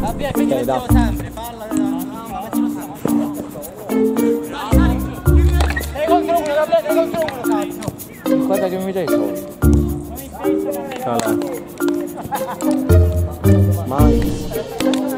Via, quindi mettiamo sempre, palla. Sei contro uno, Gabriele, sei contro uno, sai. Guarda che mi dai i soldi. Mai.